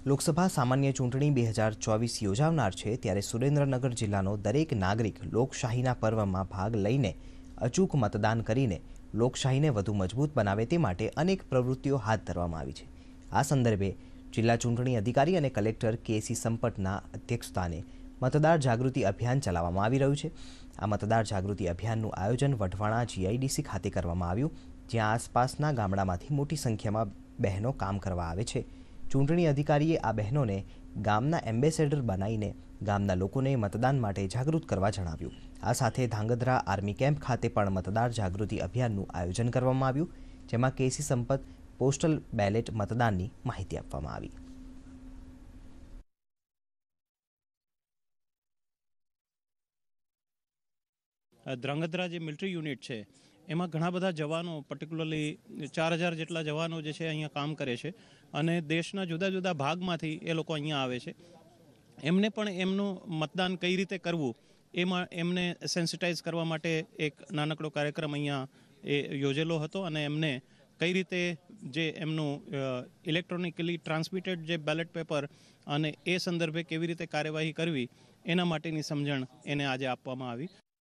લોકસભા સામાન્ય ચૂંટણી 2024 યોજાનાર છે, ત્યારે સુરેન્દ્રનગર જિલ્લાનો દરેક નાગરિક લોકશાહીના પર્વમાં ભાગ લઈને અચૂક મતદાન કરીને લોકશાહીને વધુ મજબૂત બનાવે તે માટે અનેક પ્રવૃત્તિઓ હાથ ધરવામાં આવી છે. આ સંદર્ભે જિલ્લા ચૂંટણી અધિકારી અને કલેક્ટર કે.સી. સંપતના અધ્યક્ષસ્થાને મતદાર જાગૃતિ અભિયાન ચલાવવામાં આવી રહ્યું છે. આ મતદાર જાગૃતિ અભિયાનનું આયોજન વઢવાણા GIDC ખાતે કરવામાં આવ્યું, જ્યાં આસપાસના ગામડામાંથી મોટી સંખ્યામાં બહેનો કામ કરવા આવે છે. ચૂંટણી અધિકારીએ આ બહેનોને ગામના એમ્બેસેડર બનાવીને ગામના લોકોને મતદાન માટે જાગૃત કરવા જણાવ્યું. આ સાથે ધાંગધ્રા આર્મી કેમ્પ ખાતે પણ મતદાર જાગૃતિ અભિયાનનું આયોજન કરવામાં આવ્યું, જેમાં કે.સી. સંપત પોસ્ટલ બેલેટ મતદાનની માહિતી આપવામાં આવી. ધ્રાંગધ્રા જે મિલિટરી યુનિટ છે એમાં ઘણા બધા જવાનો, પર્ટિક્યુલરલી 4000 જેટલા જવાનો જે છે અહીંયા કામ કરે છે અને દેશના જુદા જુદા ભાગમાંથી એ લોકો અહીંયા આવે છે. એમને પણ એમનું મતદાન કઈ રીતે કરવું એમાં એમને સેન્સિટાઇઝ કરવા માટે એક નાનકડો કાર્યક્રમ અહીંયા યોજેલો હતો અને એમને કઈ રીતે જે એમનું ઇલેક્ટ્રોનિકલી ટ્રાન્સમિટેડ જે બેલેટ પેપર અને એ સંદર્ભે કેવી રીતે કાર્યવાહી કરવી એના માટેની સમજણ એને આજે આપવામાં આવી.